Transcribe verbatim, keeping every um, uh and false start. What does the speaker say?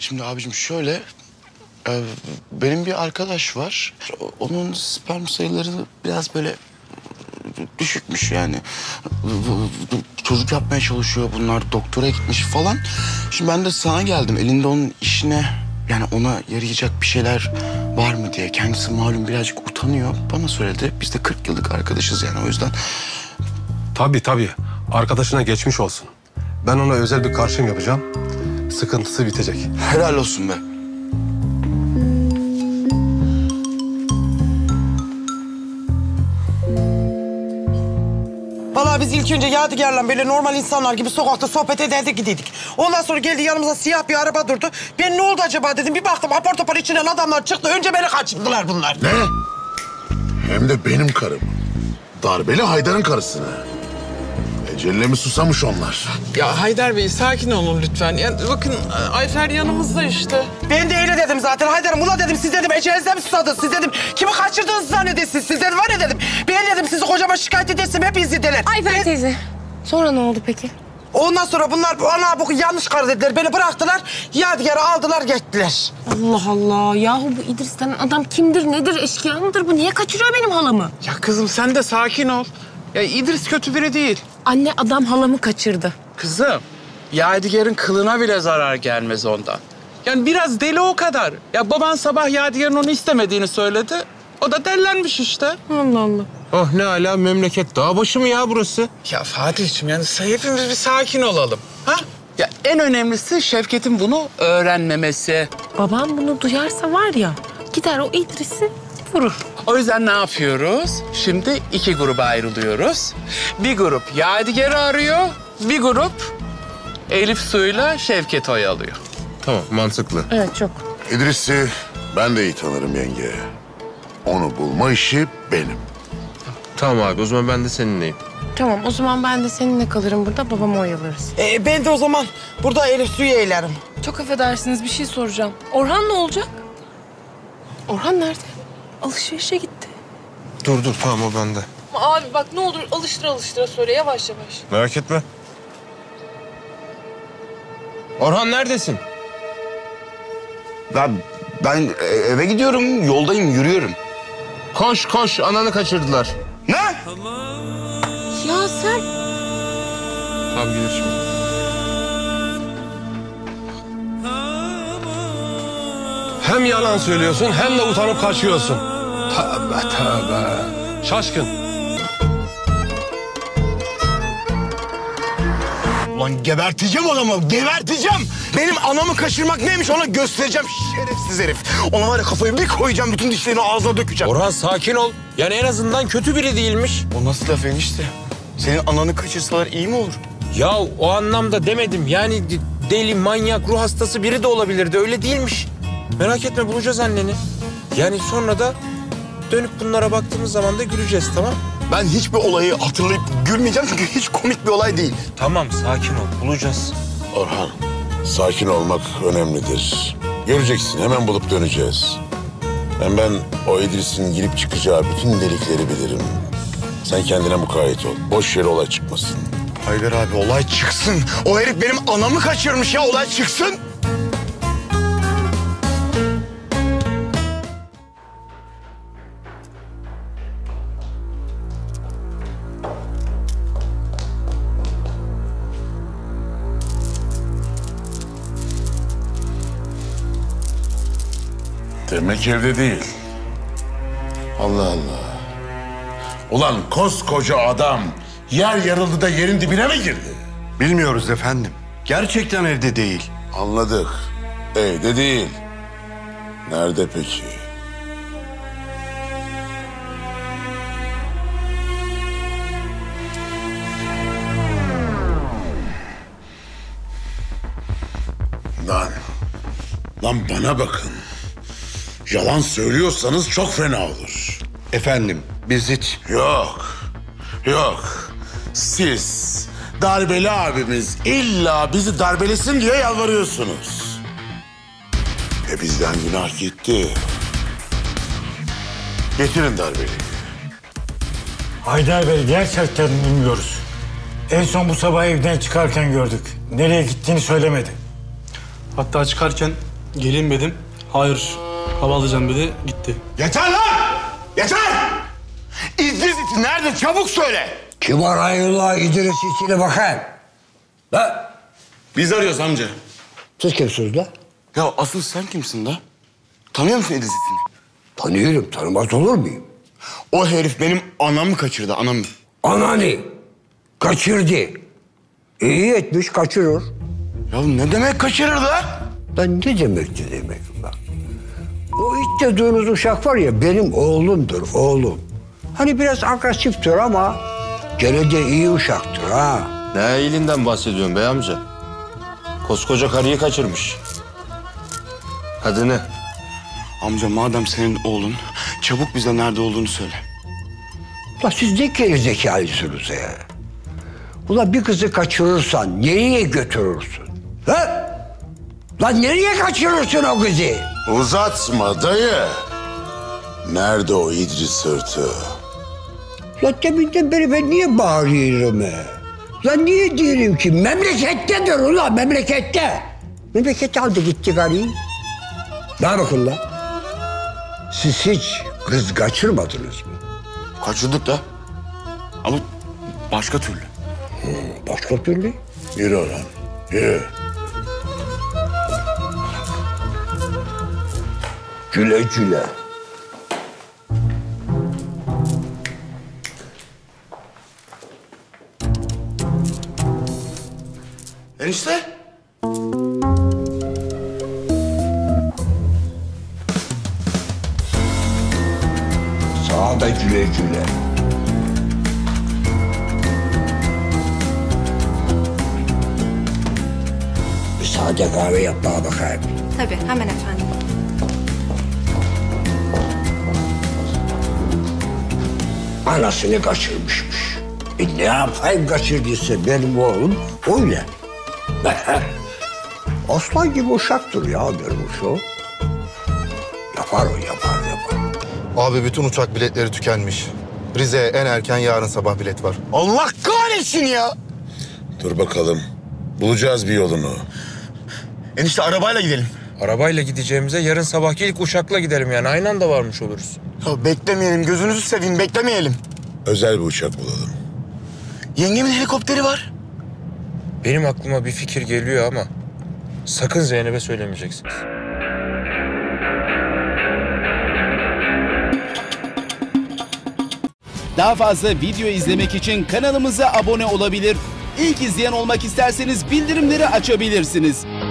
Şimdi abicim şöyle... E, benim bir arkadaş var. Onun sperm sayıları biraz böyle düşükmüş yani. Çocuk yapmaya çalışıyor bunlar. Doktora gitmiş falan. Şimdi ben de sana geldim. Elinde onun işine... Yani ona yarayacak bir şeyler var mı diye. Kendisi malum birazcık utanıyor. Bana söyledi. Biz de kırk yıllık arkadaşız yani o yüzden. Tabii tabii. Arkadaşına geçmiş olsun. Ben ona özel bir karşım yapacağım. Sıkıntısı bitecek. Helal olsun be. Vallahi biz ilk önce Yadigar'la böyle normal insanlar gibi sokakta sohbet ederdik gidiydik. Ondan sonra geldi yanımıza siyah bir araba durdu. Ben ne oldu acaba dedim. Bir baktım apar topar içinden adamlar çıktı. Önce beni kaçırdılar bunlar. Ne? Hem de benim karım. Darbeli Haydar'ın karısını. Eceline mi susamış onlar? Ya Haydar Bey sakin olun lütfen. Ya, bakın Ayfer yanımızda işte. Ben de öyle dedim zaten. Haydar'ım ula dedim siz dedim ecelinize mi susadınız? Siz dedim kimi kaçırdığınızı zannediyorsunuz? Siz dedim var ya dedim. Ben dedim sizi kocama şikayet edersin hepinizi deler. Ayfer Ben... teyze. Sonra ne oldu peki? Ondan sonra bunlar ana bu yanlış kar dediler. Beni bıraktılar. Yadigar'ı aldılar gittiler. Allah Allah. Yahu bu İdris denen adam kimdir, nedir, eşkıya mıdır? Bu niye kaçırıyor benim halamı? Ya kızım sen de sakin ol. Ya İdris kötü biri değil. Anne adam halamı kaçırdı. Kızım, Yadigar'ın kılına bile zarar gelmez ondan. Yani biraz deli o kadar. Ya baban sabah Yadigar'ın onu istemediğini söyledi. O da delilenmiş işte. Allah Allah. Oh ne ala memleket. Dağ başı mı ya burası? Ya Fatih'ciğim yani hepimiz bir sakin olalım. Ha? Ya en önemlisi Şevket'in bunu öğrenmemesi. Babam bunu duyarsa var ya gider o İdris'i vurur. O yüzden ne yapıyoruz? Şimdi iki gruba ayrılıyoruz. Bir grup Yadigar'ı arıyor, bir grup Elif Su'yla Şevket'i oyalıyor. Tamam mantıklı. Evet çok. İdris'i ben de iyi tanırım yenge. Onu bulma işi benim. Tamam abi o zaman ben de seninleyim. Tamam o zaman ben de seninle kalırım burada, babamı oyalarız. Ee, ben de o zaman burada Elif suyu eğlerim. Çok affedersiniz bir şey soracağım. Orhan ne olacak? Orhan nerede? Alışverişe gitti. Dur dur tamam o bende. Abi bak ne olur alıştıra alıştıra söyle yavaş yavaş. Merak etme. Orhan neredesin? Ben, ben eve gidiyorum. Yoldayım, yürüyorum. Koş koş ananı kaçırdılar. Ne? Ya sen... Tamam gelir şimdi. Hem yalan söylüyorsun hem de utanıp kaçıyorsun. Tövbe tövbe. Şaşkın. Ulan geberteceğim adamı, geberteceğim. Benim anamı kaçırmak neymiş ona göstereceğim şerefsiz herif. Ona var ya kafayı bir koyacağım, bütün dişlerini ağzına dökeceğim. Orhan sakin ol. Yani en azından kötü biri değilmiş. O nasıl laf enişte? Senin ananı kaçırsalar iyi mi olur? Ya o anlamda demedim. Yani deli, manyak, ruh hastası biri de olabilirdi. Öyle değilmiş. Merak etme bulacağız anneni. Yani sonra da dönüp bunlara baktığımız zaman da güleceğiz tamam? Ben hiçbir olayı hatırlayıp gülmeyeceğim çünkü hiç komik bir olay değil. Tamam sakin ol bulacağız. Orhan, sakin olmak önemlidir. Göreceksin hemen bulup döneceğiz. Hem ben o İdris'in girip çıkacağı bütün delikleri bilirim. Sen kendine mukayyet ol. Boş yere olay çıkmasın. Haydar abi olay çıksın. O herif benim anamı kaçırmış ya, olay çıksın. Demek evde değil. Allah Allah. Ulan koskoca adam yer yarıldı da yerin dibine mi girdi? Bilmiyoruz efendim. Gerçekten evde değil. Anladık. Evde değil. Nerede peki? Lan. Lan bana bakın. Yalan söylüyorsanız çok fena olur. Efendim biz hiç... Yok. Yok. Siz darbeli abimiz illa bizi darbelesin diye yalvarıyorsunuz. E bizden günah gitti. Getirin darbeliyi. Haydar Bey gerçekten bilmiyoruz. En son bu sabah evden çıkarken gördük. Nereye gittiğini söylemedi. Hatta çıkarken Geleyim dedim. Hayır, hava alacağım dedi, gitti. Yeter lan! Yeter! İdris iti nerede? Çabuk söyle! Kim arayıyorlar İdris içine bakayım. La, Biz arıyoruz amca. siz kimsiniz la? Ya asıl sen kimsin da? Tanıyor musun İdris itini? Tanıyorum, tanımaz olur muyum? O herif benim anamı kaçırdı, anamı. Ananı kaçırdı. İyi etmiş, kaçırır. Ya ne demek kaçırır da? Lan ne demekti demek lan? O iç dediğiniz uşak var ya, benim oğlumdur, oğlum. Hani biraz agresiftir ama gene de iyi uşaktır ha. Ne iyiliğinden bahsediyorsun bey amca? Koskoca karıyı kaçırmış. Kadını. Amca madem senin oğlun, çabuk bize nerede olduğunu söyle. Ulan siz ne gerizekalısınız ya? Ulan bir kızı kaçırırsan nereye götürürsün? Ha? Lan nereye kaçırırsın o kızı? Uzatma dayı. Nerede o İdris sırtı? Lan deminden beri ben niye bağırıyorum he? Lan niye diyorum ki memlekettedir ulan memlekette. Memlekette aldı gitti karıyı. Ne bakın lan? Siz hiç kız kaçırmadınız mı? Kaçırdık da. Ama başka türlü. Başka türlü? Yürü lan, yürü. Güle güle. Enişte. Sağa da güle güle. Bir sade kahve yap bana bakayım. Tabii, hemen efendim. Anasını kaçırmışmış. E ne yapayım kaçırdıysa benim oğlum öyle. Aslan gibi uşaktır ya benim uşağım. Yapar o, yapar, yapar. Abi bütün uçak biletleri tükenmiş. Rize'ye en erken yarın sabah bilet var. Allah kahretsin ya. Dur bakalım. Bulacağız bir yolunu. Enişte arabayla gidelim. Arabayla gideceğimize yarın sabahki ilk uçakla gidelim yani. Aynı anda varmış oluruz. Ya beklemeyelim, gözünüzü seveyim, beklemeyelim. Özel bir uçak bulalım. Yengemin helikopteri var. Benim aklıma bir fikir geliyor ama sakın Zeynep'e söylemeyeceksiniz. Daha fazla video izlemek için kanalımıza abone olabilir. İlk izleyen olmak isterseniz bildirimleri açabilirsiniz.